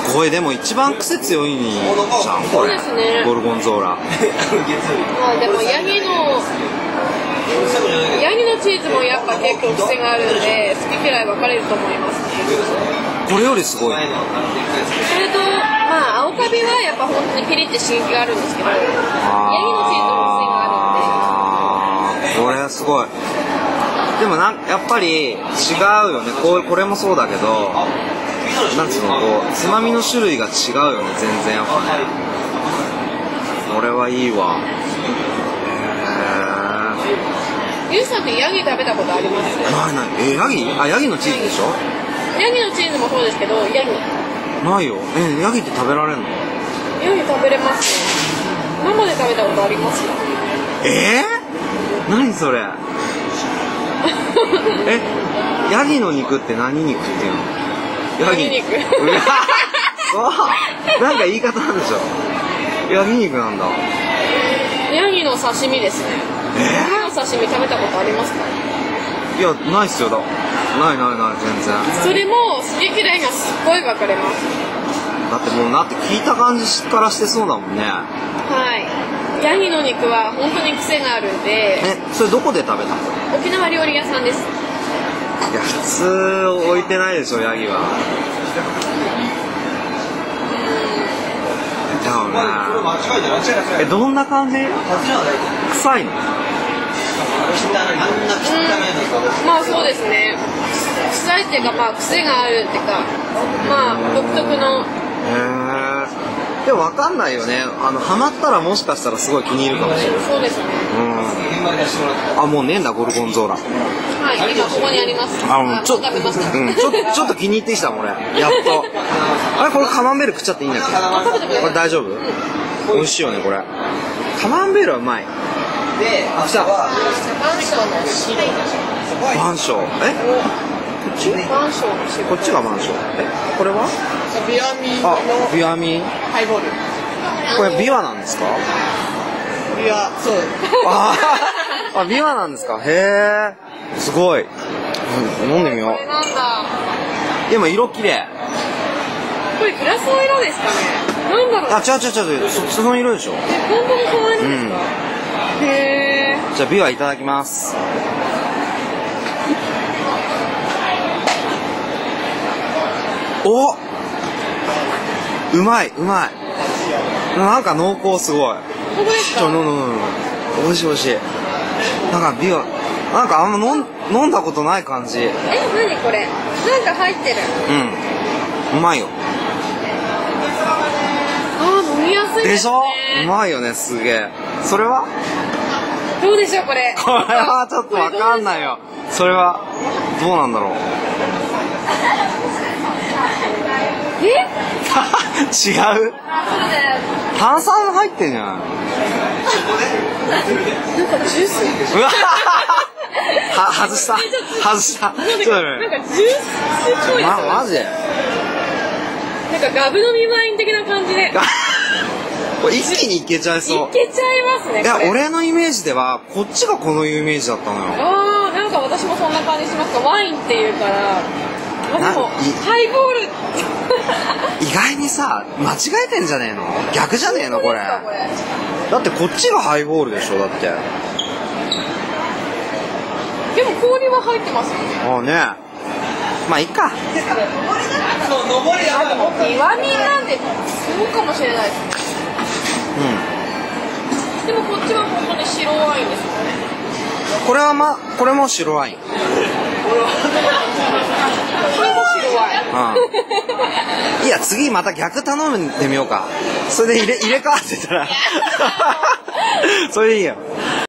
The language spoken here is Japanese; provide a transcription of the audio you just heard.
ごい、でも一番癖強いじゃんこれ。 そうですね。 ゴルゴンゾーラ。 まあでもヤギのチーズもやっぱ結構癖があるんで好き嫌い分かれると思いますね。 これよりすごい。 それとまあ青カビはやっぱ本当にピリって刺激があるんですけど、ヤギのチーズも癖があるんで。 これはすごい。でもやっぱり違うよね。これもそうだけど、なんつうの、こうつまみの種類が違うよね、全然やっぱね。これはいいわ。 ゆうさんってヤギ食べたことあります？ ない。ヤギのチーズでしょ？ ヤギのチーズもそうですけど、ヤギないよ。ヤギって食べられるの？ ヤギ食べれますね。生で食べたことありますよ。 何それ？ヤギの肉って何肉っていうの？ヤギ肉。 なんか言い方なんでしょ？ヤギ肉なんだ。 ヤギの刺身ですね。ヤギの刺身食べたことありますか？ いや、ないっすよ。ない全然。 それも好き嫌いがすっごい分かれます。 だって聞いた感じからしてそうだもんね。 はい。ヤギの肉は本当に癖があるんで。 それどこで食べたの？ 沖縄料理屋さんです。 いや、普通置いてないでしょ、ヤギは。だよね。どんな感じ？臭いの？ まあそうですね。臭いっていうか、まあ癖があるっていうか、まあ独特の。 でも分かんないよね。ハマったらもしかしたらすごい気に入るかもしれない。 そうですね。 もうねえんだ、ゴルゴンゾーラ。 はい、今ここにあります。 ちょっと気に入ってきたもん俺。やっと。これカマンベール食っちゃっていいんだっけ？これ大丈夫？美味しいよねこれ。カマンベールはうまい。来た。マンション。こっちがマンション。これは？ ビワミのビワミハイボール。 これビワなんですか？ ビワ、そう。 ビワなんですか？へえ、すごい。飲んでみよう。 これなんだ。 でも色綺麗。 これグラスの色ですかね？なんだろう。 違う。その色でしょ。 本当に可愛いんですか？へえ。 じゃあビワいただきます。うまい。なんか濃厚すごい。 本当ですか？ 美味しい。なんかビワ、なんかあんま飲んだことない感じ。 何これ？なんか入ってる。 うまいよ。 飲みやすいですね。 でしょ？うまいよね、すげえ。それは？ どうでしょうこれ？ これはちょっとわかんないよ。それはどうなんだろう。違う？炭酸入ってんじゃない？ なんかジュース？ 外した。ちょっとなんかジュースっぽいですよね。 マジで？ なんかガブ飲みワイン的な感じで。 これ一気にいけちゃいそう。 いけちゃいますね。 いや、俺のイメージではこっちがこのイメージだったのよ。 なんか私もそんな感じしますか。ワインっていうから。でもハイボール意外にさ、間違えてんじゃねえの？逆じゃねえのこれ。だってこっちがハイボールでしょ、だって。 でも氷は入ってますよね。 まあいいか。 でもビワミンなんでそうかもしれないですね。でもこっちは本当に白ワインですよね。 これも白ワイン。 これも白ワイン。 いや、次また逆頼んでみようか。それで入れ替わってたらそれでいいよ。